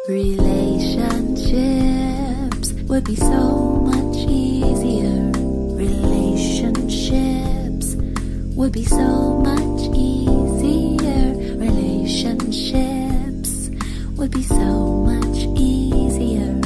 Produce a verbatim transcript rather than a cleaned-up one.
Relationships would be so much easier. Relationships would be so much easier. Relationships would be so much easier.